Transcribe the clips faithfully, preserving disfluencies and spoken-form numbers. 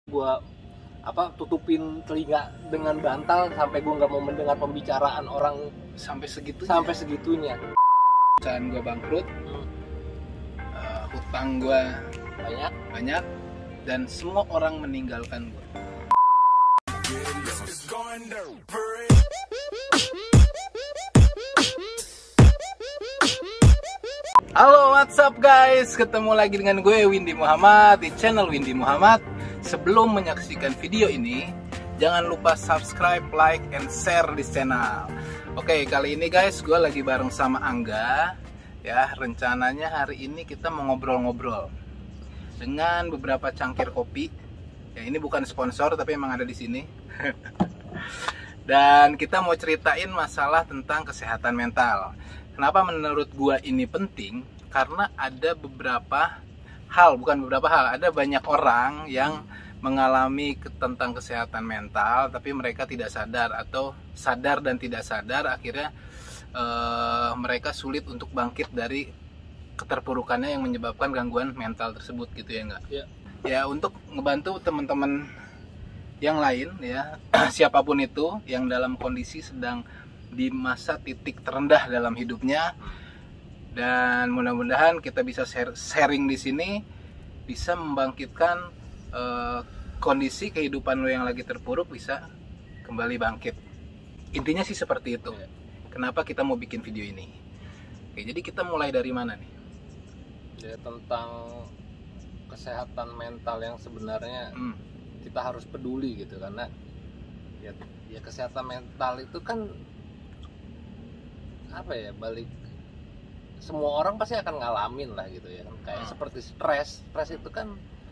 Gua apa tutupin telinga dengan bantal sampai gue nggak mau mendengar pembicaraan orang sampai segitunya. sampai segitunya. Perusahaan gue bangkrut, Hmm. uh, hutang gue Banyak. banyak, dan semua orang meninggalkan gue. Halo, what's up guys? Ketemu lagi dengan gue Windy Muhammad di channel Windy Muhammad. Sebelum menyaksikan video ini, jangan lupa subscribe, like, and share di channel. Oke, kali ini guys, gue lagi bareng sama Angga. Ya, rencananya hari ini kita mau ngobrol-ngobrol dengan beberapa cangkir kopi. Ya, ini bukan sponsor, tapi emang ada di sini. Dan kita mau ceritain masalah tentang kesehatan mental. Kenapa menurut gua ini penting? Karena ada beberapa hal, bukan beberapa hal, ada banyak orang yang mengalami ke, tentang kesehatan mental, tapi mereka tidak sadar, atau sadar dan tidak sadar, akhirnya eh, mereka sulit untuk bangkit dari keterpurukannya yang menyebabkan gangguan mental tersebut, gitu ya enggak? Ya. Ya, untuk ngebantu teman-teman yang lain, ya siapapun itu yang dalam kondisi sedang di masa titik terendah dalam hidupnya, dan mudah-mudahan kita bisa share, sharing di sini bisa membangkitkan uh, kondisi kehidupan lo yang lagi terpuruk bisa kembali bangkit. Intinya sih seperti itu. Ya. Kenapa kita mau bikin video ini? Oke, jadi kita mulai dari mana nih? Ya, tentang kesehatan mental yang sebenarnya Hmm. kita harus peduli gitu, karena ya, ya kesehatan mental itu kan apa ya, balik semua orang pasti akan ngalamin lah gitu ya kan, kayak Hmm. seperti stres stres itu kan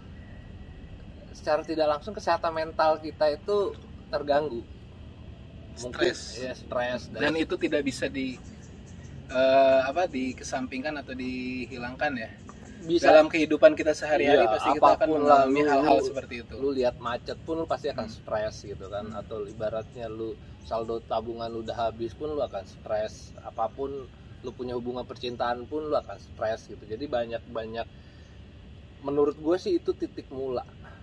secara tidak langsung kesehatan mental kita itu terganggu. Mungkin, Stres. ya stres Dan itu tidak bisa di uh, apa dikesampingkan atau dihilangkan ya. bisa Dalam kehidupan kita sehari-hari iya, pasti kita akan apapun lah, mengalami lu- hal-hal lu- seperti itu. lu lihat macet pun lu pasti akan Hmm. stres gitu kan, atau ibaratnya lu saldo tabungan lu udah habis pun lu akan stres, apapun lu punya hubungan percintaan pun lu akan stres gitu. Jadi banyak-banyak, menurut gue sih itu titik mula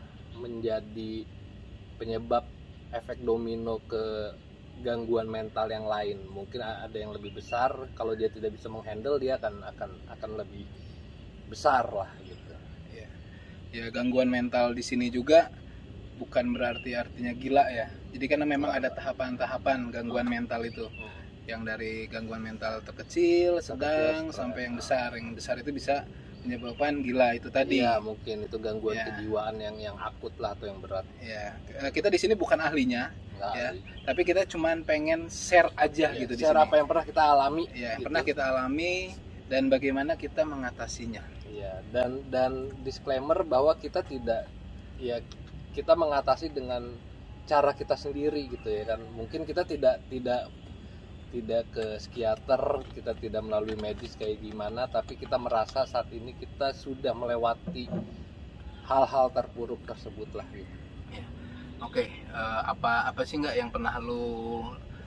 menjadi penyebab efek domino ke gangguan mental yang lain. Mungkin ada yang lebih besar, kalau dia tidak bisa menghandle dia akan akan akan lebih besar lah gitu. Ya, ya gangguan mental di sini juga bukan berarti artinya gila ya. Jadi karena memang ada tahapan-tahapan gangguan mental itu, yang dari gangguan mental terkecil, sedang, Terkecil, sampai yang stres. besar. Yang besar itu bisa menyebabkan gila itu tadi. Iya, mungkin itu gangguan Ya. kejiwaan yang yang akut lah atau yang berat. Ya, kita di sini bukan ahlinya, Enggak. ya, tapi kita cuman pengen share aja Ya, gitu di share sini. apa yang pernah kita alami. Ya, gitu. pernah kita alami dan bagaimana kita mengatasinya. Iya, dan dan disclaimer bahwa kita tidak, ya kita mengatasi dengan cara kita sendiri gitu ya kan. Mungkin kita tidak tidak tidak ke psikiater, kita tidak melalui medis kayak gimana, tapi kita merasa saat ini kita sudah melewati hal-hal terpuruk tersebut lah gitu. Oke, eh, apa apa sih nggak yang pernah lu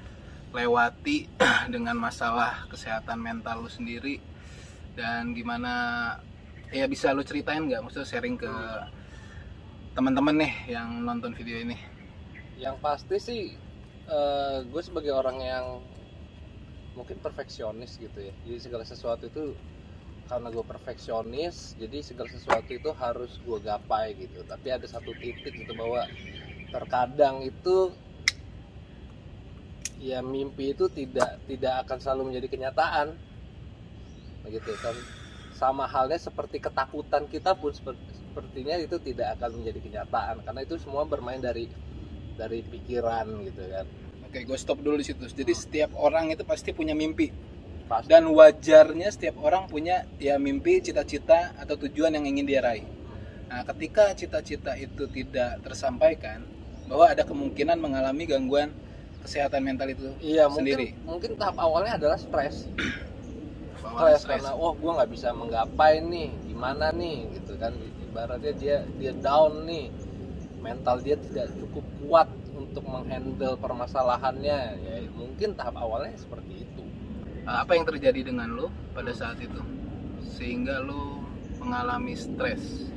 lewati dengan masalah kesehatan mental lu sendiri, dan gimana ya bisa lu ceritain nggak, maksudnya sharing ke teman-teman nih yang nonton video ini? Yang pasti sih eh, gue sebagai orang yang mungkin perfeksionis gitu ya, jadi segala sesuatu itu karena gue perfeksionis, jadi segala sesuatu itu harus gue gapai gitu. Tapi ada satu titik gitu bahwa terkadang itu ya mimpi itu tidak tidak akan selalu menjadi kenyataan begitu kan. Sama halnya seperti ketakutan kita pun sepertinya itu tidak akan menjadi kenyataan, karena itu semua bermain dari dari pikiran gitu kan. Oke, gue stop dulu di situ. Jadi setiap orang itu pasti punya mimpi, Pasti. dan wajarnya setiap orang punya ya mimpi, cita-cita atau tujuan yang ingin dia raih. Nah, ketika cita-cita itu tidak tersampaikan, bahwa ada kemungkinan mengalami gangguan kesehatan mental itu Iya, sendiri. mungkin mungkin tahap awalnya adalah stres. Bawaan Stres karena oh gue nggak bisa menggapai nih, gimana nih gitu kan. Ibaratnya dia dia down nih, mental dia tidak cukup kuat untuk menghandle permasalahannya. Ya mungkin tahap awalnya seperti itu. Apa yang terjadi dengan lo pada saat itu sehingga lo mengalami stres?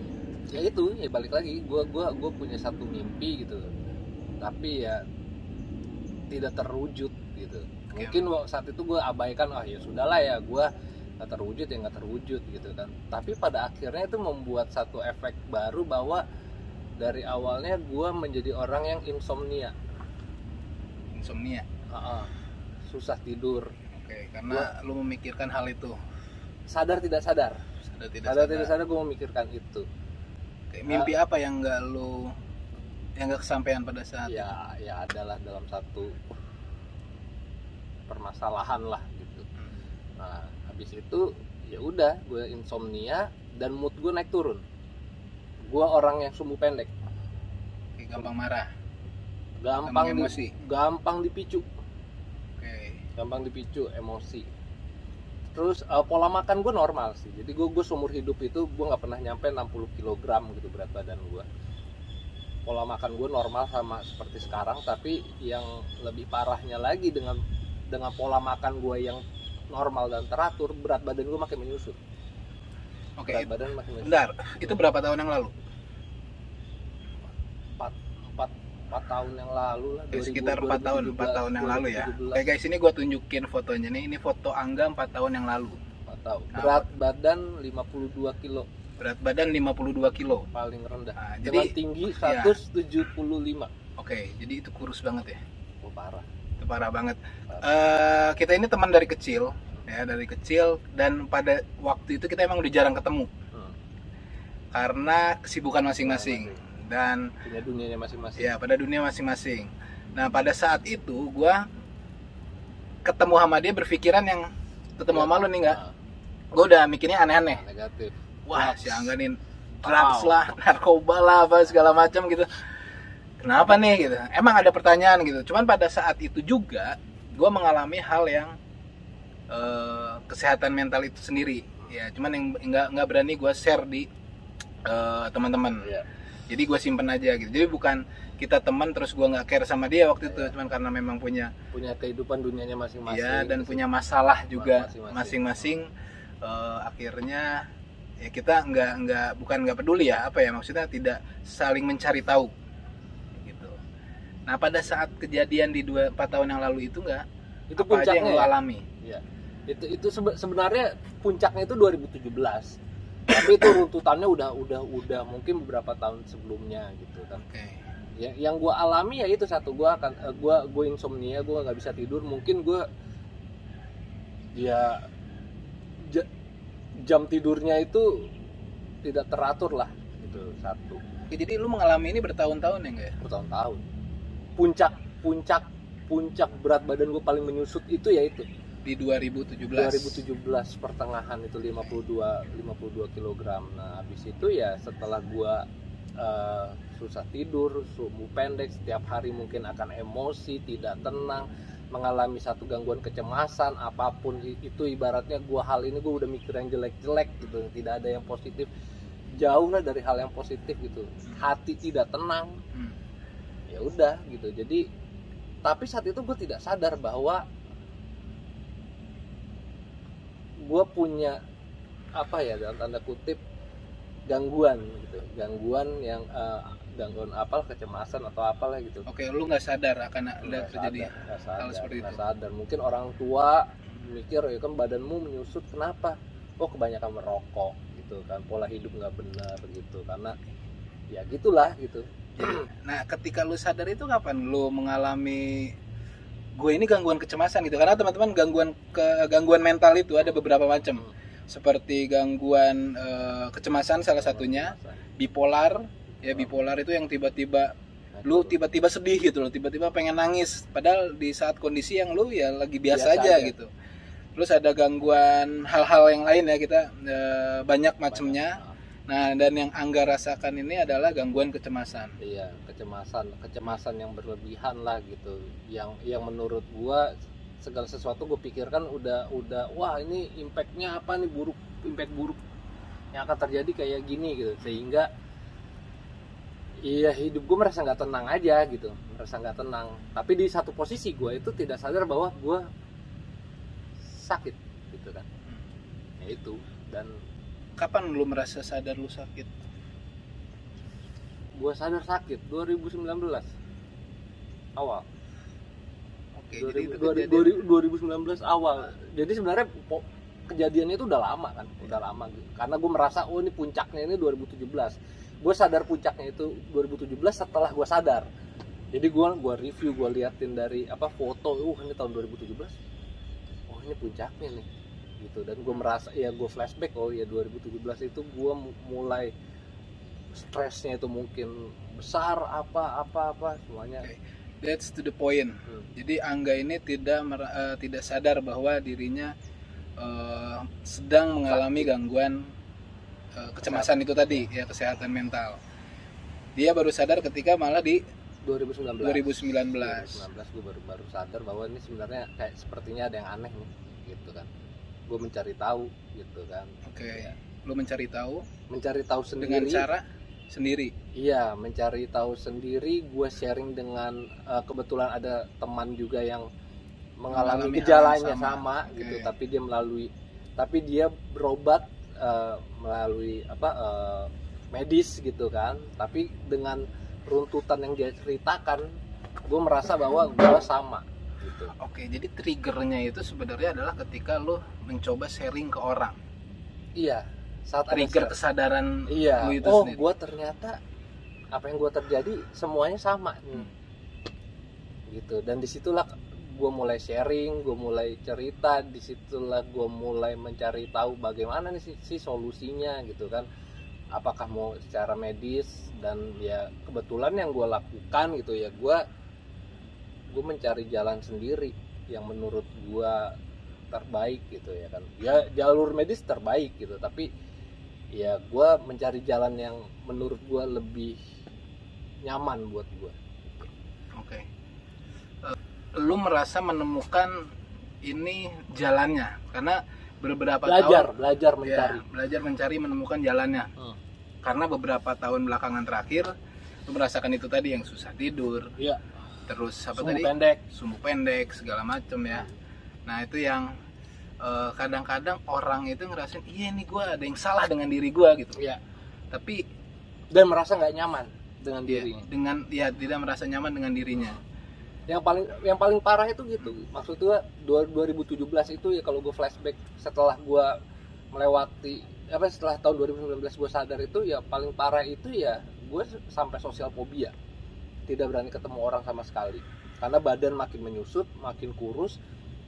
ya itu ya balik lagi gue gua gua punya satu mimpi gitu, tapi ya tidak terwujud gitu. Mungkin saat itu gue abaikan, ah ya sudahlah ya, gue nggak terwujud ya nggak terwujud gitu kan. Tapi pada akhirnya itu membuat satu efek baru, bahwa dari awalnya gue menjadi orang yang insomnia. Insomnia. Uh-uh. Susah tidur. Oke, karena gua, lu memikirkan hal itu. Sadar tidak sadar. Sadar tidak sadar. sadar. tidak sadar gue memikirkan itu. Oke, mimpi uh, apa yang nggak lu yang nggak kesampaian pada saat ya itu? Ya adalah dalam satu permasalahan lah gitu. Hmm. Nah, habis itu ya udah gue insomnia dan mood gue naik turun. Gue orang yang sumbu pendek. Oke, gampang marah. Gampang, gampang emosi. Di, gampang dipicu. Oke. Gampang dipicu emosi. Terus uh, pola makan gue normal sih. Jadi gue gue seumur hidup itu gue nggak pernah nyampe enam puluh kilogram gitu berat badan gue. Pola makan gue normal sama seperti sekarang, tapi yang lebih parahnya lagi dengan dengan pola makan gue yang normal dan teratur, berat badan gue makin menyusut. Oke. Berat badan makin menyusut. Bentar, itu berapa tahun yang lalu? empat tahun yang lalu lah. Ya, sekitar empat tahun, empat tahun yang lalu ya. Oke guys, ini gue tunjukin fotonya nih. Ini foto Angga empat tahun yang lalu. empat tahun. Berat nah, badan lima puluh dua kilo. Berat badan lima puluh dua kilo. Paling rendah. Nah, jadi tinggi seratus tujuh puluh lima. Ya. Oke, jadi itu kurus banget ya. Oh, parah. Itu parah banget. Parah. Uh, kita ini teman dari kecil, ya dari kecil, dan pada waktu itu kita emang udah jarang ketemu. Hmm. Karena kesibukan masing-masing. Nah, dan punya dunianya masing-masing. Ya, pada dunia masing-masing. Nah, pada saat itu gua ketemu sama dia berpikiran yang ketemu ya, sama lu nih enggak. Nah. Gua udah mikirnya aneh-aneh. Negatif. Wah, si Angga nih drugs lah, narkoba lah, apa segala macam gitu. Kenapa nih gitu? Emang ada pertanyaan gitu. Cuman pada saat itu juga gua mengalami hal yang uh, kesehatan mental itu sendiri. Ya, cuman yang enggak enggak berani gua share di uh, teman-teman. Ya. Jadi gue simpen aja gitu. Jadi bukan kita teman terus gue nggak care sama dia waktu itu, ya. Cuman karena memang punya punya kehidupan dunianya masing-masing. Ya, dan gitu. Punya masalah juga masing-masing. Uh, akhirnya ya kita nggak nggak bukan nggak peduli ya apa ya maksudnya tidak saling mencari tahu gitu. Nah pada saat kejadian di dua empat tahun yang lalu itu nggak itu apa puncaknya aja yang lo ya? alami? Ya. Itu itu sebenarnya puncaknya itu dua ribu tujuh belas. Tapi itu runtutannya udah udah udah mungkin beberapa tahun sebelumnya gitu kan. Okay. Ya, yang gue alami ya itu satu, gue akan gue gue insomnia, gue nggak bisa tidur, mungkin gue ya j- jam tidurnya itu tidak teratur lah gitu satu. Ya, jadi lu mengalami ini bertahun-tahun ya nggak ya? Bertahun-tahun. Puncak puncak puncak berat badan gue paling menyusut itu ya itu. Di dua ribu tujuh belas dua ribu tujuh belas pertengahan itu lima puluh dua kilogram. Nah, habis itu ya setelah gua uh, susah tidur, sumbu pendek, setiap hari mungkin akan emosi, tidak tenang, mengalami satu gangguan kecemasan, apapun itu ibaratnya gua hal ini gua udah mikir yang jelek-jelek gitu, tidak ada yang positif. Jauh lah dari hal yang positif gitu. Hati tidak tenang. Hmm. Ya udah gitu. Jadi tapi saat itu gua tidak sadar bahwa gue punya apa ya dalam tanda kutip gangguan gitu, gangguan yang uh, gangguan apa kecemasan atau apalah gitu. Oke, lu nggak sadar akan ada terjadi sadar, sadar, hal seperti gak itu. Sadar. Mungkin orang tua mikir ya kan badanmu menyusut, kenapa? Oh kebanyakan merokok gitu kan, pola hidup nggak benar gitu, karena ya gitulah gitu. Nah, ketika lu sadar itu kapan lu mengalami gue ini gangguan kecemasan gitu, karena teman-teman gangguan ke gangguan mental itu ada beberapa macam, hmm. seperti gangguan e, kecemasan salah satunya, bipolar ya, bipolar itu yang tiba-tiba lu tiba-tiba sedih gitu loh, tiba-tiba pengen nangis padahal di saat kondisi yang lu ya lagi biasa, biasa aja, aja gitu. Terus ada gangguan hal-hal yang lain ya, kita e, banyak macamnya. Nah, dan yang Angga rasakan ini adalah gangguan kecemasan. Iya, kecemasan, kecemasan yang berlebihan lah gitu. Yang yang menurut gua segala sesuatu gue pikirkan udah udah wah ini impactnya apa nih, buruk, impact buruk yang akan terjadi kayak gini gitu. Sehingga iya hidup gue merasa nggak tenang aja gitu, merasa nggak tenang. Tapi di satu posisi gue itu tidak sadar bahwa gue sakit gitu kan. Ya itu. Dan kapan lu merasa sadar lu sakit? gue sadar sakit dua ribu sembilan belas awal. Oke, dua ribu, jadi itu dua ribu, kejadian. dua ribu sembilan belas awal. Jadi sebenarnya po- kejadiannya itu udah lama kan, udah lama gitu. Karena gue merasa oh ini puncaknya ini dua ribu tujuh belas. Gue sadar puncaknya itu dua ribu tujuh belas setelah gue sadar. Jadi gue gua review, gue liatin dari apa foto, uh ini tahun dua ribu tujuh belas. Oh ini puncaknya nih, gitu. Dan gue merasa ya gue flashback, oh ya dua ribu tujuh belas itu gue mulai stresnya itu mungkin besar, apa apa apa semuanya. Oke. That's to the point. Hmm. Jadi Angga ini tidak mer- eh, tidak sadar bahwa dirinya eh, sedang mengalami gangguan eh, kecemasan itu tadi, ya, kesehatan mental. Dia baru sadar ketika malah di dua ribu sembilan belas dua ribu sembilan belas. dua ribu sembilan belas gue baru baru sadar bahwa ini sebenarnya kayak sepertinya ada yang aneh nih, gitu kan. Gue mencari tahu, gitu kan. Oke. Ya. Lu mencari tahu Mencari tahu dengan sendiri. cara sendiri. Iya, mencari tahu sendiri. Gue sharing dengan uh, kebetulan ada teman juga yang mengalami, Mengalami hal gejalanya yang sama, sama. gitu. Oke. Tapi dia melalui, tapi dia berobat uh, melalui apa uh, medis gitu kan. Tapi dengan runtutan yang dia ceritakan, gue merasa bahwa gue sama. Gitu. Oke, jadi triggernya itu sebenarnya adalah ketika lu mencoba sharing ke orang. Iya. Saat ada Trigger stres. kesadaran Iya. lu itu Oh, sendiri. gue ternyata apa yang gue terjadi semuanya sama nih. Hmm. Gitu. Dan disitulah gue mulai sharing, gue mulai cerita, disitulah gue mulai mencari tahu bagaimana nih sih, sih solusinya gitu kan. Apakah mau secara medis, dan ya kebetulan yang gue lakukan gitu ya gue gue mencari jalan sendiri yang menurut gue terbaik gitu ya kan. Ya jalur medis terbaik gitu, tapi ya gue mencari jalan yang menurut gue lebih nyaman buat gue. Oke. Eh, Lu merasa menemukan ini jalannya karena beberapa Belajar, tahun belajar ya, mencari. belajar mencari menemukan jalannya. Hmm. Karena beberapa tahun belakangan terakhir lu merasakan itu tadi, yang susah tidur, Iya. terus apa Sumbu tadi? pendek. Sumbu pendek segala macam ya. Nah, itu yang eh, kadang-kadang orang itu ngerasain iya nih gue ada yang salah dengan diri gue gitu. Iya. Tapi Dan merasa nggak nyaman dengan ya, dirinya. dengan ya tidak merasa nyaman dengan dirinya. Yang paling yang paling parah itu gitu. Maksud gue dua ribu tujuh belas itu ya, kalau gue flashback setelah gue melewati apa setelah tahun dua ribu sembilan belas gue sadar itu ya, paling parah itu ya gue sampai sosial fobia. Tidak berani ketemu orang sama sekali. Karena badan makin menyusut, makin kurus.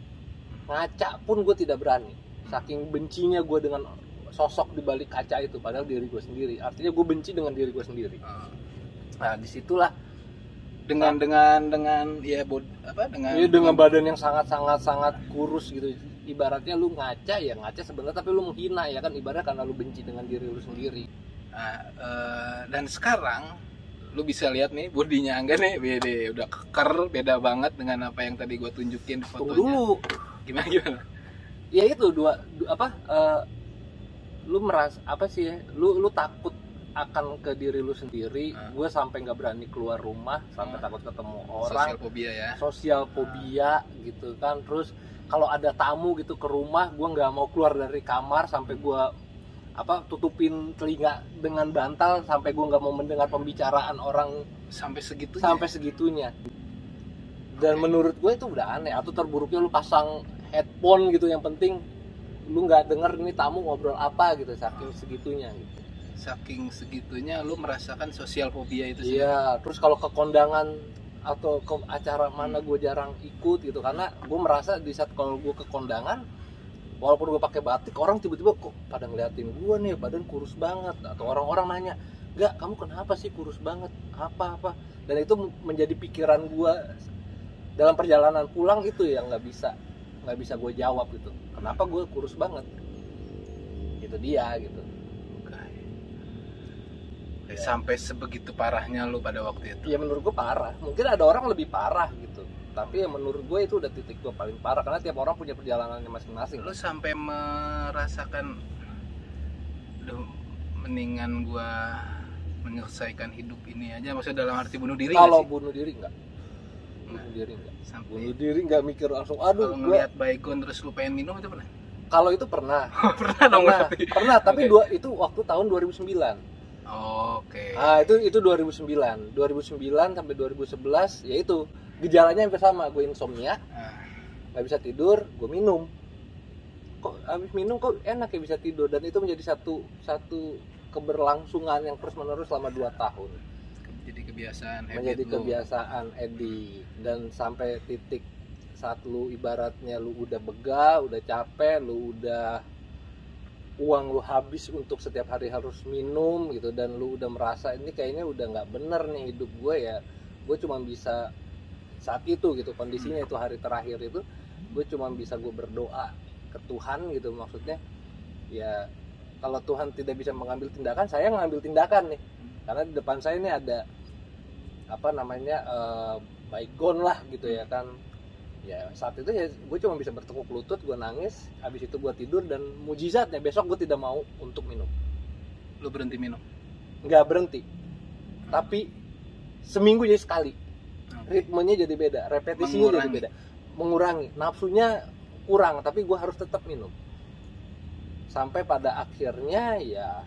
Ngaca pun gue tidak berani. Saking bencinya gue dengan sosok di balik kaca itu, padahal diri gue sendiri. Artinya gue benci dengan diri gue sendiri. Nah, disitulah dengan dengan dengan ya bod, apa dengan ya, dengan badan yang sangat sangat sangat kurus gitu. Ibaratnya lu ngaca ya ngaca sebenarnya, tapi lu menghina ya kan, ibaratnya karena lu benci dengan diri lu sendiri. Nah, eh, dan sekarang lu bisa lihat nih bodinya Angga nih beda, udah keker, beda banget dengan apa yang tadi gue tunjukin di Tunggu fotonya. dulu. Gimana gimana? Ya itu dua, du- apa eh, lu merasa apa sih ya? Lu lu takut akan ke diri lu sendiri. Hmm. Gue sampai nggak berani keluar rumah, sampai Hmm. takut ketemu orang. Sosial fobia ya. Sosial fobia gitu kan. Terus kalau ada tamu gitu ke rumah, gue nggak mau keluar dari kamar sampai gue apa tutupin telinga dengan bantal, sampai gue nggak mau mendengar pembicaraan orang Sampai segitu. sampai segitunya. Dan Oke. menurut gue itu udah aneh. Atau terburuknya lu pasang headphone gitu, yang penting lu nggak denger ini tamu ngobrol apa gitu, saking segitunya gitu. Saking segitunya lu merasakan sosial fobia itu sih. Iya, terus kalau ke kondangan atau ke acara mana gue jarang ikut gitu, karena gue merasa di saat kalau gue ke kondangan, walaupun gue pakai batik, orang tiba-tiba kok pada ngeliatin gue nih badan kurus banget, atau orang-orang nanya, "Gak, kamu kenapa sih kurus banget? Apa-apa?" Dan itu menjadi pikiran gue dalam perjalanan pulang itu yang nggak bisa nggak bisa gue jawab gitu. Kenapa gue kurus banget? Itu dia gitu. Oke. Oke, sampai sebegitu parahnya lu pada waktu itu. Ya menurut gue parah. Mungkin ada orang lebih parah gitu. Tapi ya menurut gue itu udah titik gue paling parah, karena tiap orang punya perjalanannya masing-masing. Lu sampai merasakan, duh, mendingan gua menyelesaikan hidup ini aja, maksudnya dalam arti bunuh diri nggak Kalau sih? bunuh diri enggak. Bunuh diri enggak. Sampai Bunuh diri enggak mikir langsung, aduh kalau gue. ngeliat baygon terus lu pengen minum itu pernah? Kalau itu pernah. Pernah dong Pernah, berarti. pernah tapi Oke. dua itu waktu tahun dua ribu sembilan. Oke. Ah itu itu dua ribu sembilan dua ribu sembilan sampai dua ribu sebelas ya itu gejalanya hampir sama, gue insomnia, nggak bisa tidur, gue minum. Kok habis minum kok enak ya bisa tidur, dan itu menjadi satu satu keberlangsungan yang terus menerus selama dua tahun. Jadi kebiasaan, menjadi habit lu. kebiasaan Edi, dan sampai titik saat lu ibaratnya lu udah begah, udah capek, lu udah uang lu habis untuk setiap hari harus minum gitu, dan lu udah merasa ini kayaknya udah nggak bener nih hidup gue ya, gue cuma bisa saat itu gitu kondisinya itu hari terakhir itu gue cuma bisa gue berdoa ke Tuhan gitu, maksudnya ya kalau Tuhan tidak bisa mengambil tindakan, saya ngambil tindakan nih, karena di depan saya ini ada apa namanya uh, baygon lah gitu ya kan. Ya saat itu ya gue cuma bisa bertekuk lutut, gue nangis, habis itu gue tidur, dan mujizatnya besok gue tidak mau untuk minum. Lu berhenti minum? Nggak berhenti, tapi seminggu jadi sekali. Ritmenya jadi beda, repetisinya mengurangi. jadi beda, mengurangi, nafsunya kurang, tapi gue harus tetap minum. Sampai pada akhirnya ya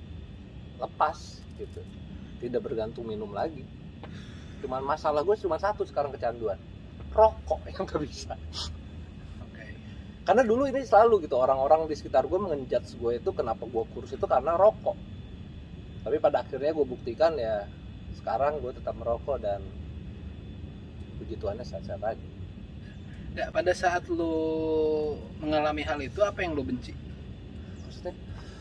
lepas gitu, tidak bergantung minum lagi. Cuman masalah gue cuma satu sekarang, kecanduan rokok yang gak bisa. Okay. Karena dulu ini selalu gitu orang-orang di sekitar gue mengenjudge gue itu kenapa gue kurus itu karena rokok. Tapi pada akhirnya gue buktikan ya sekarang gue tetap merokok dan puji Tuhannya sehat-sehat aja. Ya, pada saat lu mengalami hal itu apa yang lu benci? Maksudnya?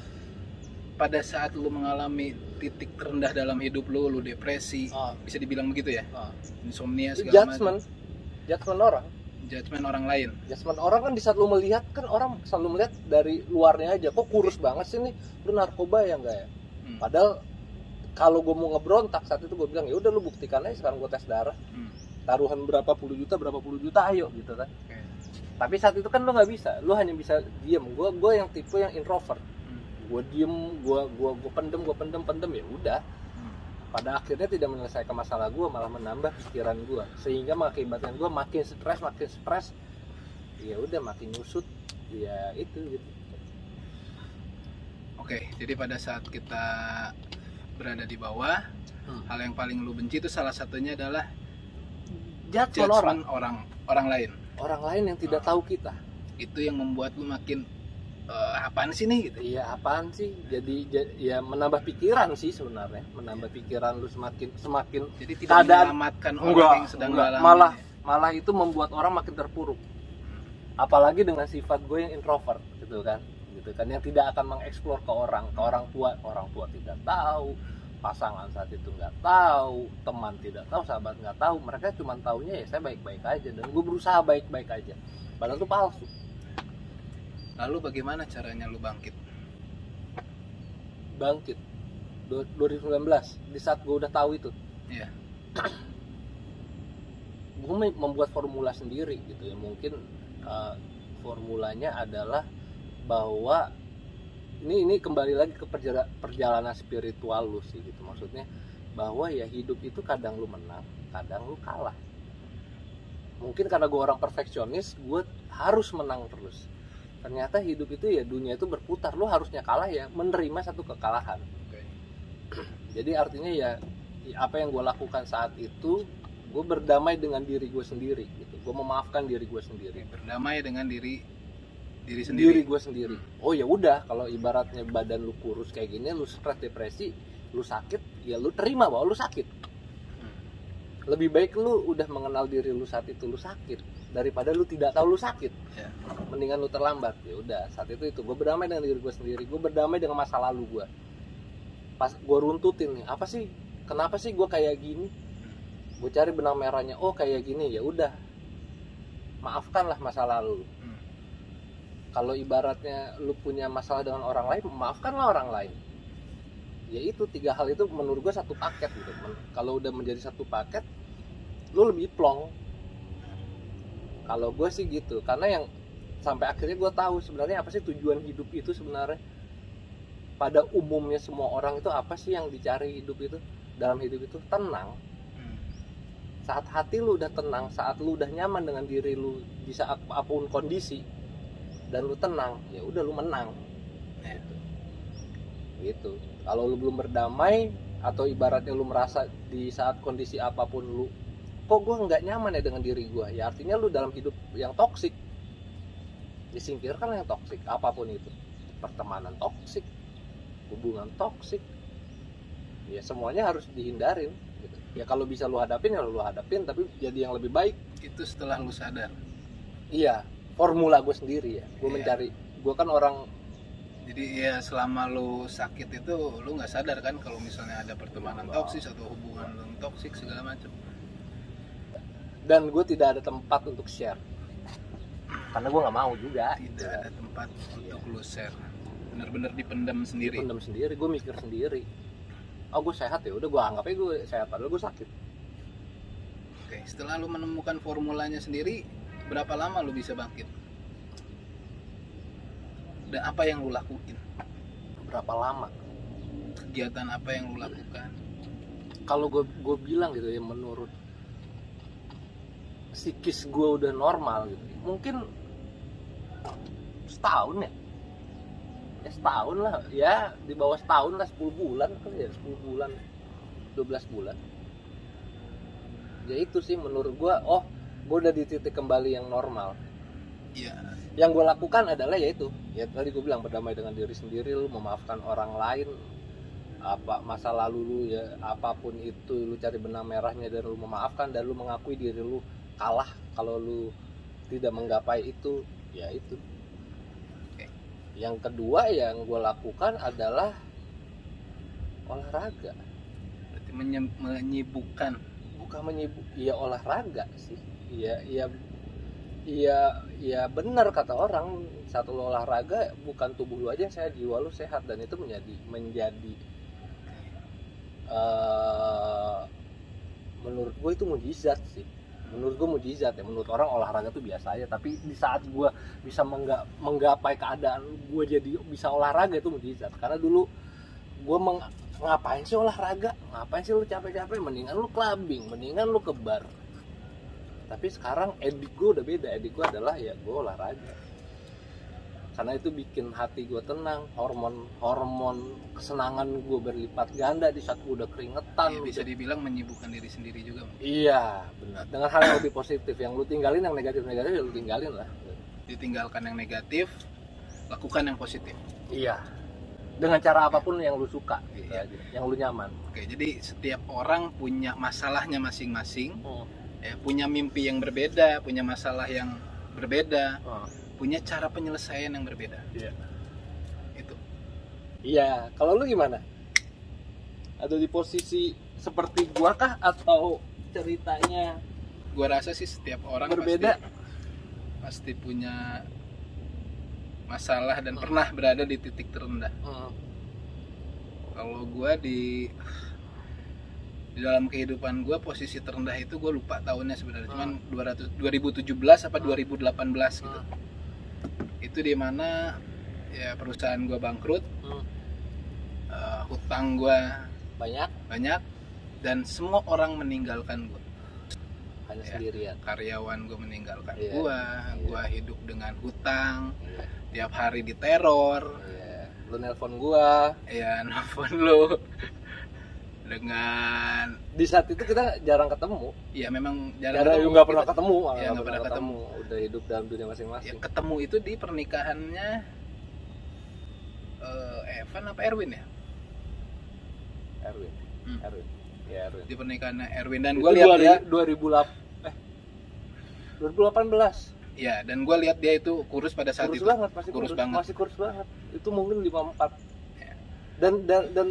Pada saat lu mengalami titik terendah dalam hidup lu, lu depresi, Oh. bisa dibilang begitu ya? Oh. Insomnia segala Judgment, macam. judgment orang. Judgment orang lain. Judgment orang kan di saat lu melihat, kan orang selalu melihat dari luarnya aja, kok kurus banget sih nih, lu narkoba ya enggak ya? Hmm. Padahal kalau gue mau ngebrontak saat itu gue bilang ya udah lu buktikan aja, sekarang gue tes darah. Hmm. Taruhan berapa puluh juta, berapa puluh juta, ayo gitu kan. Okay. Tapi saat itu kan lu nggak bisa, lu hanya bisa diem. Gue gue yang tipe yang introvert, Hmm. gue diem, gue gue gue pendem, gue pendem pendem ya udah. Hmm. Pada akhirnya tidak menyelesaikan masalah gue, malah menambah pikiran gue, sehingga mengakibatkan gue makin stres, makin stres. Ya udah makin nyusut, ya itu gitu. Oke, jadi pada saat kita berada di bawah, Hmm. hal yang paling lu benci itu salah satunya adalah Judgment orang, judgment orang orang lain. orang lain yang tidak tahu kita. Itu yang membuat lu makin eh, apaan sih nih gitu. Iya apaan sih? Jadi ja- ya menambah pikiran sih sebenarnya, menambah pikiran lu semakin semakin Jadi tidak keadaan- menyelamatkan orang enggak, yang sedang enggak. mengalami. malah malah itu membuat orang makin terpuruk. Apalagi dengan sifat gue yang introvert gitu kan, gitu kan yang tidak akan mengeksplor ke orang, ke orang tua, orang tua tidak tahu, pasangan saat itu nggak tahu, teman tidak tahu, sahabat nggak tahu, mereka cuma taunya ya saya baik-baik aja dan gue berusaha baik-baik aja, padahal itu palsu. Lalu bagaimana caranya lu bangkit? Bangkit dua ribu sembilan belas di saat gue udah tahu itu, Iya. gue membuat formula sendiri gitu ya. Mungkin uh, formulanya adalah bahwa ini ini kembali lagi ke perjala- perjalanan spiritual lu sih gitu, maksudnya bahwa ya hidup itu kadang lu menang, kadang lu kalah. Mungkin karena gue orang perfeksionis, gue harus menang terus. Ternyata hidup itu ya dunia itu berputar, lu harusnya kalah ya menerima satu kekalahan. Oke. Jadi artinya ya apa yang gue lakukan saat itu, gue berdamai dengan diri gue sendiri gitu. Gue memaafkan diri gue sendiri. Berdamai dengan diri diri Diri sendiri. gue sendiri. Oh ya udah, kalau ibaratnya badan lu kurus kayak gini, lu stres, depresi, lu sakit, ya lu terima bahwa lu sakit. Lebih baik lu udah mengenal diri lu saat itu lu sakit daripada lu tidak tahu lu sakit. Ya. Mendingan lu terlambat. Ya udah, saat itu itu gue berdamai dengan diri gue sendiri. Gue berdamai dengan masa lalu gue. Pas gue runtutin nih, apa sih? Kenapa sih gue kayak gini? Gue cari benang merahnya. Oh kayak gini, ya udah. Maafkanlah masa lalu. Hmm. Kalau ibaratnya lu punya masalah dengan orang lain, maafkanlah orang lain. Ya itu tiga hal itu menurut gue satu paket gitu. Kalau udah menjadi satu paket, lu lebih plong. Kalau gue sih gitu, karena yang sampai akhirnya gue tahu sebenarnya apa sih tujuan hidup itu sebenarnya. Pada umumnya semua orang itu apa sih yang dicari hidup itu, dalam hidup itu? Tenang. Hmm. Saat hati lu udah tenang, saat lu udah nyaman dengan diri lu di saat apapun kondisi, dan lu tenang, ya udah lu menang. Ya. gitu. Kalau lu belum berdamai, atau ibaratnya lu merasa di saat kondisi apapun lu, kok gue nggak nyaman ya dengan diri gue, ya artinya lu dalam hidup yang toksik. Disingkirkan yang toksik, apapun itu, pertemanan toksik, hubungan toksik, ya semuanya harus dihindarin gitu. Ya kalau bisa lu hadapin ya lu hadapin, tapi jadi yang lebih baik. Itu setelah lu sadar. Iya, formula gue sendiri ya, gue Iya. mencari, gue kan orang. Jadi ya selama lu sakit itu lu nggak sadar kan kalau misalnya ada pertemanan toksis atau hubungan lu toksik segala macam. Dan gue tidak ada tempat untuk share, karena gue nggak mau juga. Tidak ada tempat untuk lu share. Benar-benar dipendam sendiri. Pendam sendiri, gue mikir sendiri. Oh gue sehat ya, udah gue anggap aja gue sehat, padahal gue sakit. Oke, setelah lu menemukan formulanya sendiri, berapa lama lu bisa bangkit? Dan apa yang lu lakuin? Berapa lama? Kegiatan apa yang lu lakukan? Kalau gue gue bilang gitu ya, menurut psikis gue udah normal gitu, mungkin setahun ya, ya setahun lah, ya di bawah setahun lah, sepuluh bulan kali ya, sepuluh bulan, dua belas bulan. Ya itu sih menurut gue, oh gue udah di titik kembali yang normal. Iya. Yang gue lakukan adalah yaitu, ya tadi gue bilang, berdamai dengan diri sendiri, lu memaafkan orang lain, apa masa lalu lu ya, apapun itu lu cari benang merahnya dan lu memaafkan, dan lu mengakui diri lu kalah kalau lu tidak menggapai itu, ya itu. Oke. Yang kedua yang gue lakukan adalah olahraga. Berarti menye- menyibukkan. Bukan menyibuk, ya olahraga sih. Iya, iya, iya, iya benar kata orang, satu lu olahraga bukan tubuh lu aja yang sehat, jiwa lu sehat, dan itu menjadi menjadi uh, menurut gue itu mukjizat sih. Menurut gue mukjizat ya. Menurut orang olahraga tuh biasa aja, tapi di saat gue bisa mengga- menggapai keadaan gue jadi bisa olahraga, itu mukjizat. Karena dulu gue meng- ngapain sih olahraga, ngapain sih lu capek-capek, mendingan lu clubbing, mendingan lu ke bar. Tapi sekarang edik gue udah beda. Edik gue adalah ya gue olahraga, karena itu bikin hati gue tenang, hormon hormon kesenangan gue berlipat ganda di saat gue udah keringetan. Ya, bisa udah... dibilang menyibukkan diri sendiri juga. Iya benar, dengan hal yang lebih positif. Yang lu tinggalin yang negatif-negatif ya lu tinggalin lah. Ditinggalkan yang negatif, lakukan yang positif. Iya, dengan cara apapun yang lu suka gitu Iya. aja, yang lu nyaman. Oke, jadi setiap orang punya masalahnya masing-masing. Hmm. Ya, punya mimpi yang berbeda, punya masalah yang berbeda, Hmm. punya cara penyelesaian yang berbeda. Iya. Itu. Iya, kalau lu gimana? Ada di posisi seperti gua kah, atau ceritanya Gua rasa sih setiap orang berbeda? pasti pasti punya masalah dan Hmm. pernah berada di titik terendah. Hmm. Kalau gua di di dalam kehidupan gua posisi terendah itu gua lupa tahunnya sebenarnya, cuman dua ratus dua ribu tujuh belas apa dua ribu delapan belas gitu. Hmm. Itu di mana ya perusahaan gua bangkrut, Hmm. uh, hutang gua Banyak, banyak, dan semua orang meninggalkan gua. hanya Ya. sendirian. Karyawan gua meninggalkan Iya. gua, Iya. gua hidup dengan hutang, Iya. tiap hari diteror, Iya. Lu nelpon gua. ya nelfon lu dengan Di saat itu kita jarang ketemu. ya memang Jarang, ketemu. nggak pernah ketemu. Iya, nggak nggak pernah ketemu. Udah hidup dalam dunia Ya, masing-masing. ketemu itu di pernikahannya eh, Evan apa Erwin ya? Erwin. Hmm. Erwin. Ya Erwin. Di pernikahannya Erwin, dan Itu gue lihat dua- dia, dua ribu delapan eh dua ribu delapan belas. ya dan gue lihat dia itu kurus pada saat Kurus itu. banget, masih kurus kurus, banget. masih kurus banget. Itu mungkin lima puluh empat. Ya. Dan dan dan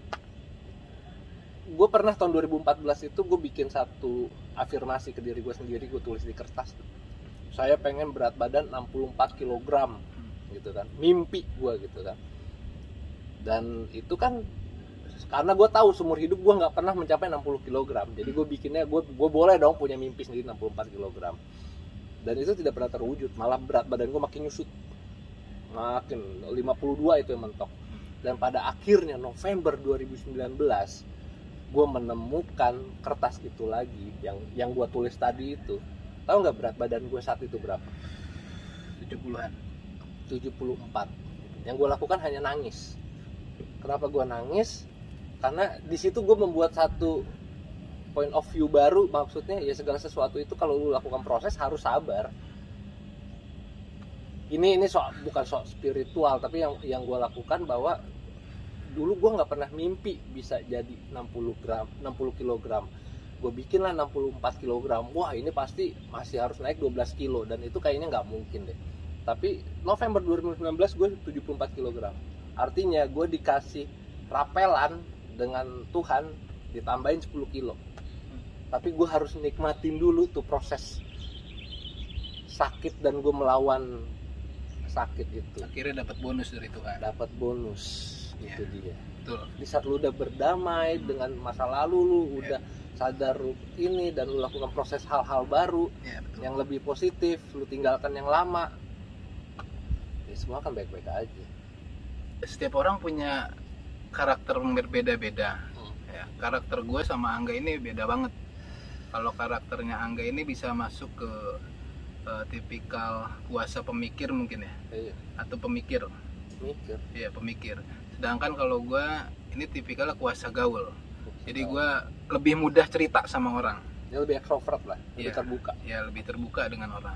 gue pernah tahun dua ribu empat belas itu gue bikin satu afirmasi ke diri gue sendiri, gue tulis di kertas. Saya pengen berat badan enam puluh empat kilogram gitu kan. Mimpi gue gitu kan. Dan itu kan karena gue tahu seumur hidup gue nggak pernah mencapai enam puluh kilogram. Jadi gue bikinnya, gue gue boleh dong punya mimpi sendiri enam puluh empat kilogram. Dan itu tidak pernah terwujud, malah berat badan gue makin nyusut, makin lima puluh dua itu yang mentok. Dan pada akhirnya November dua ribu sembilan belas gue menemukan kertas itu lagi yang yang gue tulis tadi itu. Tahu nggak berat badan gue saat itu berapa? tujuh puluhan. tujuh puluh empat. Yang gue lakukan hanya nangis. Kenapa gue nangis? Karena di situ gue membuat satu point of view baru, maksudnya ya segala sesuatu itu kalau lu lakukan proses harus sabar. Ini ini soal bukan soal spiritual, tapi yang yang gue lakukan bahwa dulu gue nggak pernah mimpi bisa jadi enam puluh gram, enam puluh kilogram. Gue bikin lah enam puluh empat kilogram. Wah ini pasti masih harus naik dua belas kilo dan itu kayaknya nggak mungkin deh. Tapi November dua ribu sembilan belas gue tujuh puluh empat kilogram. Artinya gue dikasih rapelan dengan Tuhan ditambahin sepuluh kilo. Tapi gue harus nikmatin dulu tuh proses sakit dan gue melawan sakit itu. Akhirnya dapat bonus dari Tuhan. Dapat bonus, ya, itu dia. Betul. Di saat lu udah berdamai hmm. dengan masa lalu lu, ya. Udah sadar ini dan lu lakukan proses hal-hal baru ya, betul. Yang lebih positif, lu tinggalkan yang lama. Ya semua kan baik-baik aja. Setiap orang punya karakter berbeda-beda. Hmm. Ya, karakter gue sama Angga ini beda banget. Kalau karakternya Angga ini bisa masuk ke uh, tipikal kuasa pemikir mungkin ya, iya. Atau pemikir. Pemikir. Iya pemikir. Sedangkan kalau gue ini tipikalnya kuasa gaul. Jadi gue lebih mudah cerita sama orang. Dia lebih extrovert lah, lebih ya, terbuka. Ya lebih terbuka dengan orang.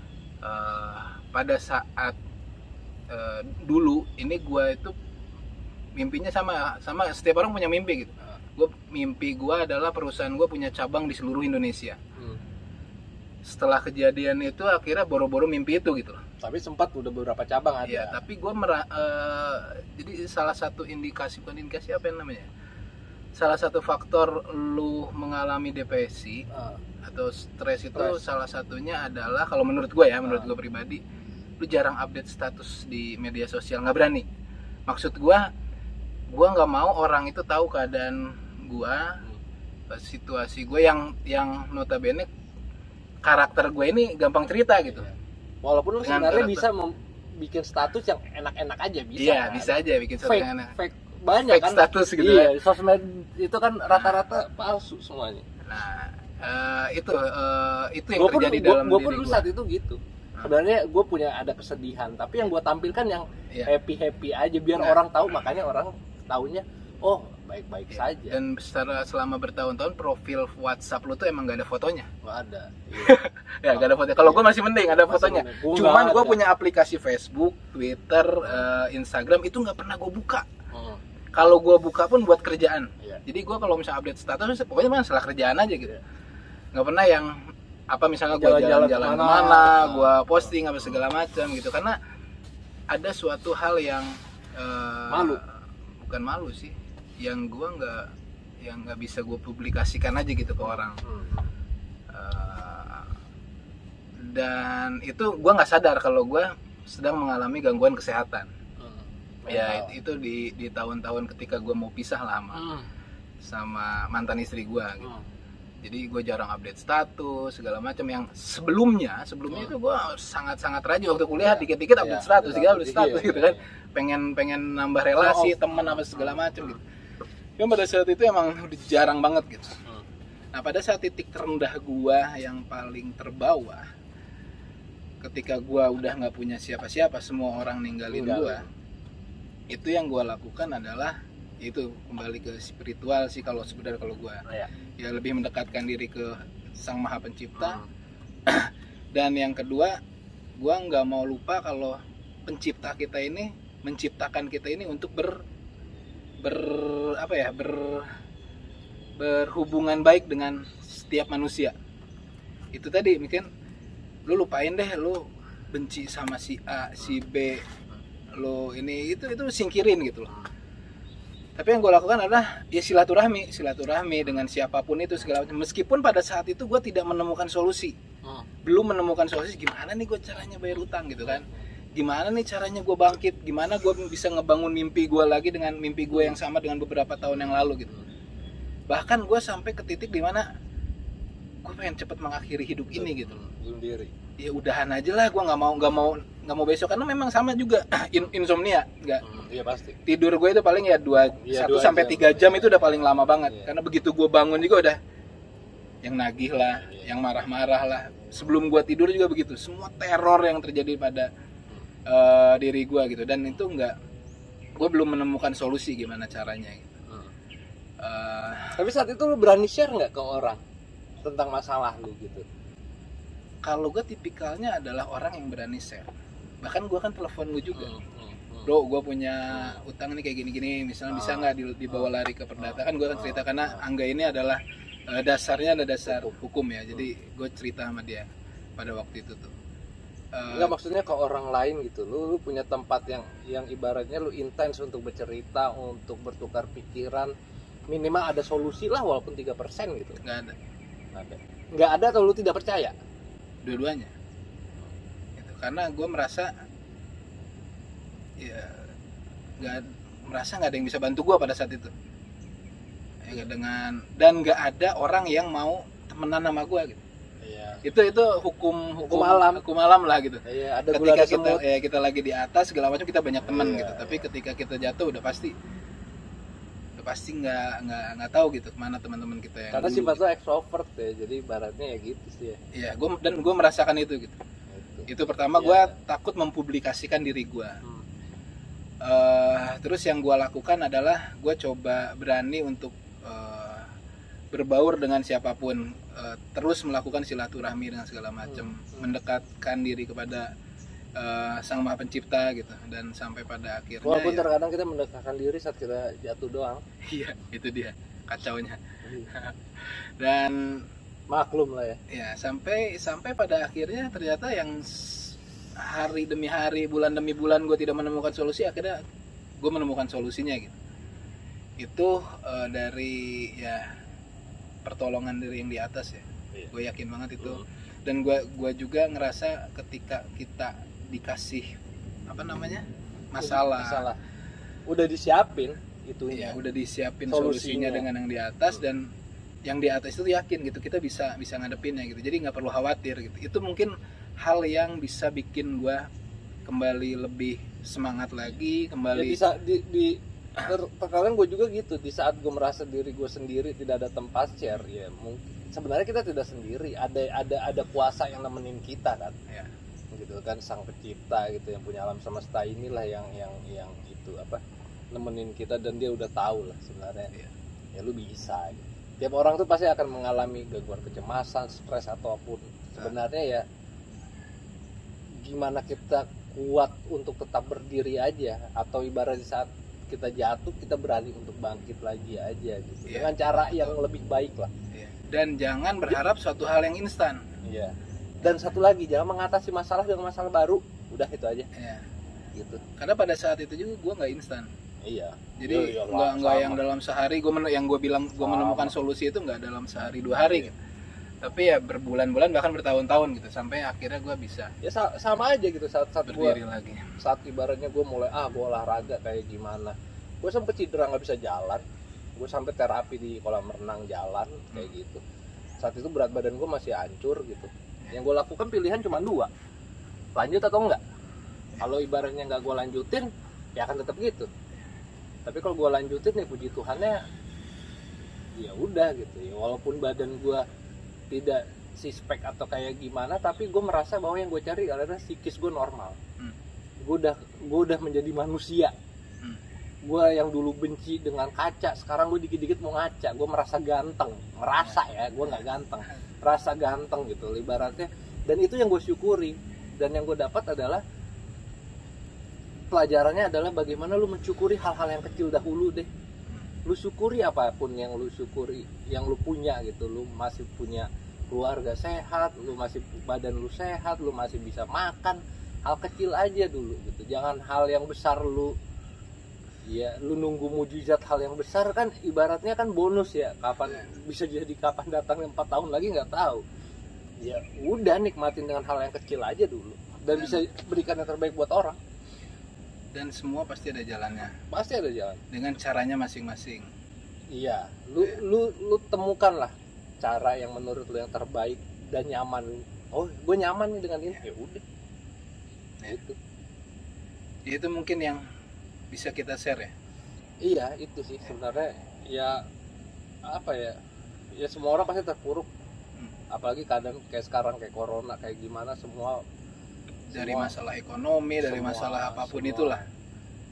Uh, pada saat uh, dulu ini gue itu mimpinya sama sama setiap orang punya mimpi gitu. Gue mimpi gue adalah perusahaan gue punya cabang di seluruh Indonesia. Hmm. Setelah kejadian itu akhirnya boro-boro mimpi itu gitu loh. Tapi sempat udah beberapa cabang ada. Iya, tapi gue merah uh, jadi salah satu indikasi bukan indikasi apa yang namanya? Salah satu faktor lu mengalami depresi uh. atau stres itu Stress. Salah satunya adalah kalau menurut gue ya, menurut uh. gue pribadi, lu jarang update status di media sosial, nggak berani. Maksud gue, gue nggak mau orang itu tahu keadaan gue, situasi gue yang yang notabene karakter gue ini gampang cerita gitu. Walaupun lu sebenarnya bisa bikin status yang enak-enak aja bisa. Iya, kan? bisa aja bikin status fake, yang enak. Fake banyak fake kan status gitu. Iya, kan? Sosmed itu kan rata-rata palsu semuanya. Nah, uh, itu uh, itu yang gua terjadi pun, dalam gua, diri gua pun gue. saat itu gitu. Hmm. Sebenarnya gue punya ada kesedihan, tapi yang gue tampilkan yang yeah. happy-happy aja biar nah. orang tahu, makanya orang taunya oh baik-baik yeah. saja. Dan secara selama bertahun-tahun profil WhatsApp lu tuh emang gak ada fotonya? Gak ada. Iya. ya gak ada fotonya. Kalau gue masih mending ada masih fotonya. Cuman gue punya aplikasi Facebook, Twitter, uh, Instagram itu nggak pernah gue buka. Hmm. Kalau gue buka pun buat kerjaan. Yeah. Jadi gue kalau misalnya update status pokoknya masalah kerjaan aja gitu. Yeah. Nggak pernah yang apa misalnya gue jalan-jalan kemana, gue posting apa segala macam gitu. Karena ada suatu hal yang uh, malu, bukan malu sih, yang gue nggak yang nggak bisa gue publikasikan aja gitu ke orang. Hmm. Uh, dan itu gue nggak sadar kalau gue sedang mengalami gangguan kesehatan. Hmm. Ya itu, itu di di tahun-tahun ketika gue mau pisah lama hmm. sama mantan istri gue. Gitu. Hmm. Jadi gue jarang update status segala macam yang sebelumnya sebelumnya hmm. itu gue sangat-sangat rajin waktu kuliah ya, dikit-dikit update ya, status, dikit update status iya, gitu kan, pengen pengen nambah relasi oh, teman apa segala macam hmm. gitu. Cuma pada saat itu emang udah jarang banget gitu. Hmm. Nah pada saat titik terendah gue yang paling terbawah, ketika gue udah nggak punya siapa-siapa, semua orang ninggalin gue, itu yang gue lakukan adalah itu kembali ke spiritual sih kalau sebenarnya kalau gue oh, ya. ya lebih mendekatkan diri ke Sang Maha Pencipta. hmm. Dan yang kedua gue nggak mau lupa kalau pencipta kita ini menciptakan kita ini untuk ber ber apa ya ber berhubungan baik dengan setiap manusia. Itu tadi mungkin lu lupain deh lu benci sama si A si B lu ini itu itu singkirin gitu loh. Tapi yang gue lakukan adalah ya silaturahmi, silaturahmi dengan siapapun itu segala macam. Meskipun pada saat itu gue tidak menemukan solusi, hmm. belum menemukan solusi gimana nih gue caranya bayar utang gitu kan, gimana nih caranya gue bangkit, gimana gue bisa ngebangun mimpi gue lagi dengan mimpi gue yang sama dengan beberapa tahun yang lalu gitu. Bahkan gue sampai ke titik dimana gue pengen cepet mengakhiri hidup ini gitu. Bunuh diri. Ya udahan aja lah, gue nggak mau nggak mau nggak mau besok karena memang sama juga in, insomnia nggak hmm, iya pasti tidur gue itu paling ya dua satu sampai tiga jam itu udah paling lama banget iya. Karena begitu gue bangun juga udah yang nagih lah iya. Yang marah-marah lah sebelum gue tidur juga begitu, semua teror yang terjadi pada hmm. uh, diri gue gitu. Dan itu nggak gue belum menemukan solusi gimana caranya gitu. Hmm. Uh, Tapi saat itu lu berani share nggak ke orang tentang masalah lu gitu? Kalau gue tipikalnya adalah orang yang berani share. Bahkan gue kan telepon lu juga. Hmm. Hmm. Bro, gue punya utang nih kayak gini-gini. Misalnya Ah. bisa nggak dibawa lari ke perdata? Kan gue kan cerita Ah. karena Angga ini adalah uh, dasarnya ada dasar hukum ya. Jadi gue cerita sama dia pada waktu itu tuh. Uh, Enggak, maksudnya ke orang lain gitu. Lu, lu punya tempat yang yang ibaratnya lu intens untuk bercerita, untuk bertukar pikiran. Minimal ada solusi lah walaupun tiga persen gitu. nggak ada. Ada. Nggak ada atau lu tidak percaya? Dua-duanya. Gitu. Karena gue merasa ya nggak merasa nggak ada yang bisa bantu gue pada saat itu. Ya, dengan dan nggak ada orang yang mau temenan sama gue gitu. Iya. Itu itu hukum hukum, Hukum alam. hukum alam lah gitu. Iya, ada gula Ketika ada kita semut. ya kita lagi di atas segala macam kita banyak teman Iya, gitu. Tapi iya. ketika kita jatuh udah pasti udah pasti nggak nggak nggak tahu gitu kemana teman-teman kita yang Karena dulu, sifat gitu. lu extrovert ya. Jadi ibaratnya ya gitu sih ya. Iya, gue dan gue merasakan itu gitu. Gitu. Itu pertama Iya. gue takut mempublikasikan diri gue. Hmm. Uh, terus yang gue lakukan adalah gue coba berani untuk uh, berbaur dengan siapapun, uh, terus melakukan silaturahmi dengan segala macam, Hmm. Hmm. mendekatkan diri kepada uh, Sang Maha Pencipta gitu, dan sampai pada akhirnya Walaupun ya, terkadang kita mendekatkan diri saat kita jatuh doang. iya itu dia kacaunya. Dan Maklum lah ya. ya sampai sampai pada akhirnya ternyata yang s- hari demi hari, bulan demi bulan gue tidak menemukan solusi, akhirnya gue menemukan solusinya gitu. Itu uh, dari ya pertolongan dari yang di atas ya. Iya. Gue yakin banget itu. Hmm. Dan gue gua juga ngerasa ketika kita dikasih apa namanya masalah, Masalah. Udah disiapin ya itunya. udah disiapin Solusinya. solusinya dengan yang di atas, Hmm. dan yang di atas itu yakin gitu kita bisa bisa ngadepinnya gitu. Jadi nggak perlu khawatir gitu. Itu mungkin hal yang bisa bikin gue kembali lebih semangat lagi, Ya, kembali bisa di, di ter, terkadang gue juga gitu di saat gue merasa diri gue sendiri tidak ada tempat share ya mungkin sebenarnya kita tidak sendiri, ada ada ada kuasa yang nemenin kita kan ya, gitu kan, Sang Pencipta gitu yang punya alam semesta inilah yang yang yang itu apa nemenin kita, dan dia udah tahu lah sebenarnya ya. ya lu bisa gitu. Tiap orang tuh pasti akan mengalami gangguan kecemasan, stres ataupun sebenarnya ya gimana kita kuat untuk tetap berdiri aja, atau ibarat di saat kita jatuh kita berani untuk bangkit lagi aja gitu. Iya. Dengan cara yang lebih baik lah. Ya. Dan jangan berharap suatu hal yang instan. Iya. Dan satu lagi, jangan mengatasi masalah dengan masalah baru. Udah itu aja Ya. gitu. Karena pada saat itu juga gue nggak instan. Iya. Jadi Iya, iya, nggak nggak sama. yang dalam sehari gue men- yang gue bilang gue Sama. menemukan solusi itu nggak dalam sehari dua hari gitu. Tapi ya berbulan-bulan bahkan bertahun-tahun gitu sampai akhirnya gue bisa Ya sa- sama aja gitu saat saat gua berdiri lagi. saat ibaratnya gue mulai ah gue olahraga kayak gimana, gue sempet cedera nggak bisa jalan, gue sampai terapi di kolam renang jalan kayak gitu. Saat itu berat badan gue masih hancur gitu. Yang gue lakukan pilihan cuma dua, lanjut atau enggak. Kalau ibaratnya nggak gue lanjutin ya akan tetap gitu. Tapi kalau gue lanjutin ya puji Tuhannya ya udah gitu ya, walaupun badan gue tidak sispek atau kayak gimana, tapi gue merasa bahwa yang gue cari adalah psikis gue normal. Hmm. Gue udah gue udah menjadi manusia. Hmm. Gue yang dulu benci dengan kaca, sekarang gue dikit-dikit mau ngaca. Gue merasa ganteng, merasa ya, gue nggak ganteng, rasa ganteng gitu ibaratnya. Dan itu yang gue syukuri, dan yang gue dapat adalah pelajarannya adalah bagaimana lu mensyukuri hal-hal yang kecil dahulu deh. Lu syukuri apapun yang lu syukuri, yang lu punya gitu. Lu masih punya keluarga sehat, lu masih badan lu sehat, lu masih bisa makan. Hal kecil aja dulu gitu. Jangan hal yang besar lu ya lu nunggu mujizat hal yang besar kan ibaratnya kan bonus ya. Kapan bisa jadi kapan datangnya empat tahun lagi nggak tahu. Ya udah nikmatin dengan hal yang kecil aja dulu dan bisa berikan yang terbaik buat orang. Dan semua pasti ada jalannya Pasti ada jalan. dengan caranya masing-masing. Iya, lu lu lu temukan lah cara yang menurut lu yang terbaik dan nyaman. Oh, gue nyaman nih dengan ini. Ya udah. Ya. Itu. Itu mungkin yang bisa kita share ya. Iya, itu sih sebenarnya ya apa ya? Ya semua orang pasti terpuruk. Hmm. Apalagi keadaan kayak sekarang kayak corona kayak gimana semua Dari semua- masalah ekonomi, dari semua- masalah apapun semua- itulah.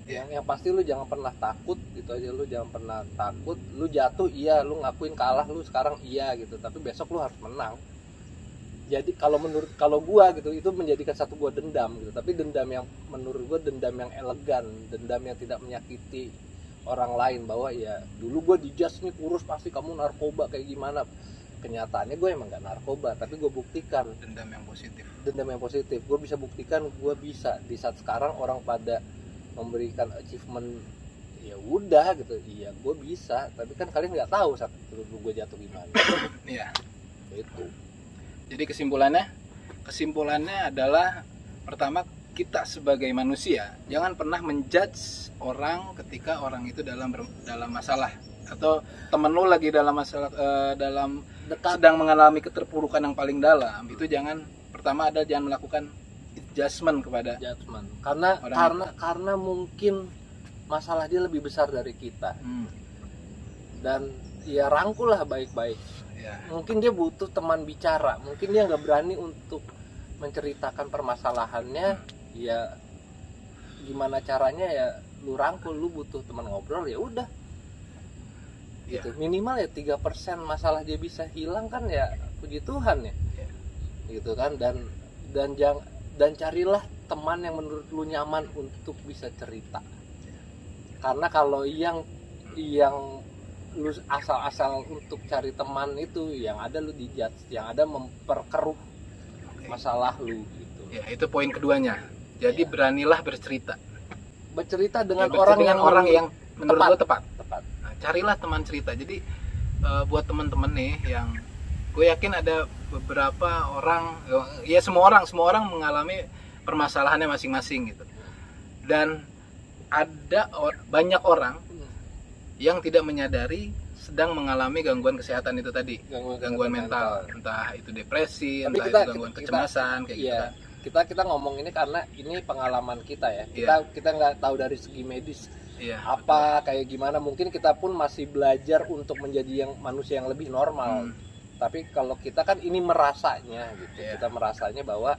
yang yang pasti lu jangan pernah takut gitu aja, lu jangan pernah takut. Lu jatuh iya, lu ngakuin kalah lu sekarang iya gitu, tapi besok lu harus menang. Jadi kalau menurut kalau gua gitu, itu menjadikan satu gua dendam gitu, tapi dendam yang menurut gua dendam yang elegan, dendam yang tidak menyakiti orang lain. Bahwa ya dulu gua dijudge nih kurus, pasti kamu narkoba kayak gimana. Kenyataannya gue emang gak narkoba, tapi gue buktikan dendam yang positif. Dendam yang positif, gue bisa buktikan gue bisa. Di saat sekarang orang pada memberikan achievement, ya udah gitu, iya gue bisa. Tapi kan kalian nggak tahu saat dulu gue jatuh gimana. Iya. Itu. Jadi kesimpulannya, kesimpulannya adalah pertama, kita sebagai manusia jangan pernah menjudge orang ketika orang itu dalam dalam masalah, atau temen lu lagi dalam masalah uh, dalam Dekat. sedang mengalami keterpurukan yang paling dalam. Itu jangan, pertama ada jangan melakukan judgment kepada Judgment. Karena orang karena itu. karena mungkin masalah dia lebih besar dari kita. Hmm. Dan ya rangkul lah baik-baik. Ya. Mungkin dia butuh teman bicara, mungkin dia nggak berani untuk menceritakan permasalahannya. Ya gimana caranya, ya lu rangkul, lu butuh teman ngobrol, ya udah. Ya. Gitu. Minimal ya tiga persen masalah dia bisa hilang kan, ya puji Tuhan ya. Ya. Gitu kan. Dan dan jangan dan carilah teman yang menurut lu nyaman untuk bisa cerita. Karena kalau yang yang lu asal-asal untuk cari teman itu, yang ada lu dijudge, yang ada memperkeruh masalah lu gitu. Ya, itu poin keduanya. Jadi ya. Beranilah bercerita. Bercerita dengan ya, orang dengan yang orang yang menurut tepat. lu tepat. Tepat. Nah, carilah teman cerita. Jadi uh, buat teman-teman nih yang gue yakin ada beberapa orang, ya semua orang, semua orang mengalami permasalahannya masing-masing gitu. Dan ada or, banyak orang yang tidak menyadari sedang mengalami gangguan kesehatan itu tadi, gangguan, gangguan mental. mental, entah itu depresi, Tapi entah kita, itu gangguan kita, kecemasan, kayak iya, gitu kan. Kita kita ngomong ini karena ini pengalaman kita ya. Kita yeah. kita nggak tahu dari segi medis yeah, apa betul. Kayak gimana. Mungkin kita pun masih belajar untuk menjadi yang manusia yang lebih normal. Hmm. Tapi kalau kita kan ini merasanya gitu, yeah. kita merasanya bahwa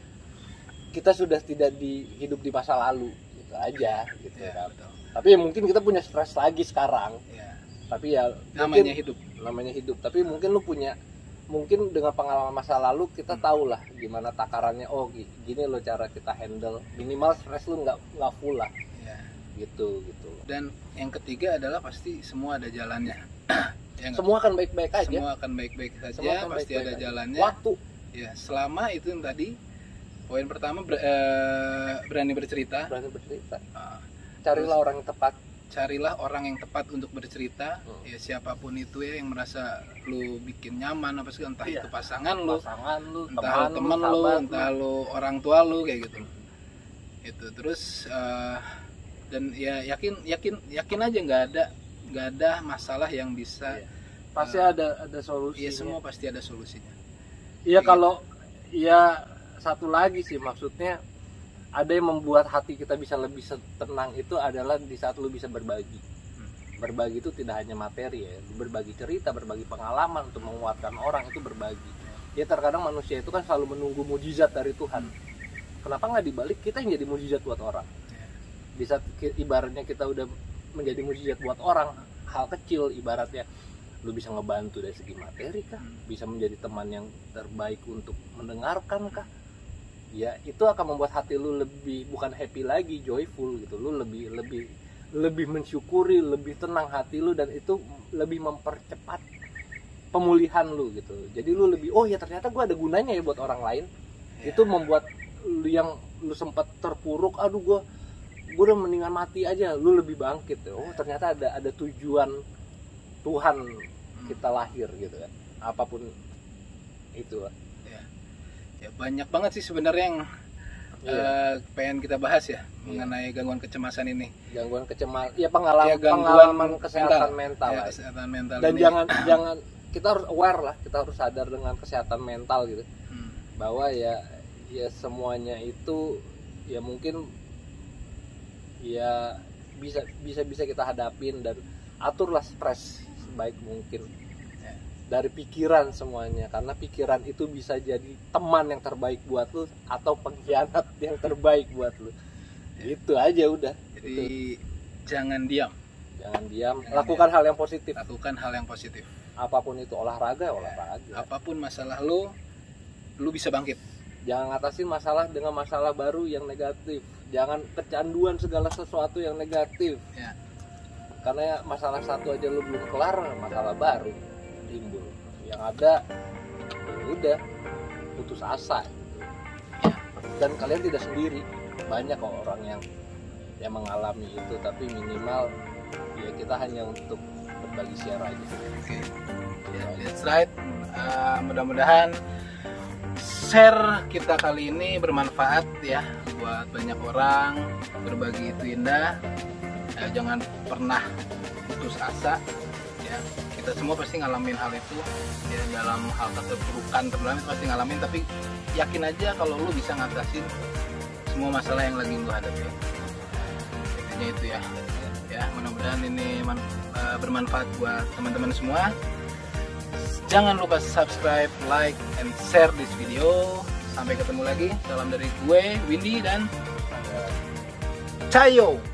kita sudah tidak di hidup di masa lalu gitu aja gitu yeah, kan. Betul. Tapi ya mungkin kita punya stres lagi sekarang. Yeah. Tapi ya namanya mungkin, hidup, namanya hidup. Tapi mungkin lu punya, mungkin dengan pengalaman masa lalu kita hmm. tahu lah gimana takarannya. Oh gini lo cara kita handle, minimal stres lu nggak nggak full lah. Yeah. Gitu gitu. Dan yang ketiga adalah pasti semua ada jalannya. Ya, semua akan baik-baik aja. Semua akan baik-baik saja. Pasti baik-baik ada aja. Jalannya. Waktu. Ya selama itu yang tadi. Poin pertama ber, eh, berani bercerita. Berani bercerita. Uh, Carilah terus, orang yang tepat. Carilah orang yang tepat untuk bercerita. Hmm. Ya siapapun itu ya yang merasa lu bikin nyaman apa sih, entah iya. itu pasangan lu, pasangan lu, entah teman, teman lu, entah lu orang tua lu kayak gitu. Itu terus uh, dan ya yakin yakin yakin aja nggak ada nggak ada masalah yang bisa. Iya. Pasti uh, ada ada solusinya. Iya semua pasti ada solusinya. Iya kalau ya satu lagi sih maksudnya, ada yang membuat hati kita bisa lebih tenang itu adalah di saat lu bisa berbagi. Hmm. Berbagi itu tidak hanya materi ya, berbagi cerita, berbagi pengalaman untuk menguatkan orang, itu berbagi. Ya terkadang manusia itu kan selalu menunggu mujizat dari Tuhan. Kenapa nggak dibalik kita yang jadi mujizat buat orang? Di saat ibaratnya kita udah menjadi mujizat buat orang, hal kecil ibaratnya lu bisa ngebantu dari segi materi kah, bisa menjadi teman yang terbaik untuk mendengarkan kah, ya itu akan membuat hati lu lebih, bukan happy lagi, joyful gitu. Lu lebih lebih lebih mensyukuri, lebih tenang hati lu, dan itu lebih mempercepat pemulihan lu gitu. Jadi lu lebih, oh ya ternyata gue ada gunanya ya buat orang lain. Yeah. Itu membuat lu yang lu sempat terpuruk, aduh gue gue udah mendingan mati aja, lu lebih bangkit. Oh ternyata ada ada tujuan Tuhan kita lahir gitu kan, apapun itu lah. Ya, ya banyak banget sih sebenarnya yang yeah. uh, pengen kita bahas ya, yeah. mengenai gangguan kecemasan ini. Gangguan kecemasan, ya pengalaman, ya, pengalaman kesehatan mental, mental ya, kesehatan mental. Dan ini. jangan jangan kita harus aware lah, kita harus sadar dengan kesehatan mental gitu, hmm. bahwa ya ya semuanya itu ya mungkin ya bisa bisa bisa kita hadapin, dan aturlah stres sebaik mungkin dari pikiran semuanya, karena pikiran itu bisa jadi teman yang terbaik buat lu atau pengkhianat yang terbaik buat lu. Itu aja udah. Jadi jangan diam, Jangan diam, Jangan lakukan hal yang positif. lakukan hal yang positif. Apapun itu, olahraga, olahraga. Apapun masalah lu, lu bisa bangkit. Jangan ngatasin masalah dengan masalah baru yang negatif. Jangan kecanduan segala sesuatu yang negatif. Ya. Karena masalah satu aja lu belum kelar, masalah baru timbul. Yang ada ya udah putus asa gitu. Ya. Dan kalian tidak sendiri. Banyak kok orang yang yang mengalami itu, tapi minimal ya kita hanya untuk berbagi share aja. Oke. Ya, that's right. Uh, mudah-mudahan share kita kali ini bermanfaat ya buat banyak orang. Berbagi itu indah. Ya, jangan pernah putus asa. Ya, kita semua pasti ngalamin hal itu. Ya, dalam hal keterpurukan terdalam itu pasti ngalamin. Tapi yakin aja kalau lu bisa ngatasin semua masalah yang lagi lu hadapi. Intinya itu ya. Ya, mudah-mudahan ini man, uh, bermanfaat buat teman-teman semua. Jangan lupa subscribe, like, and share this video. Sampai ketemu lagi. Salam dari gue, Windy, dan Cayo.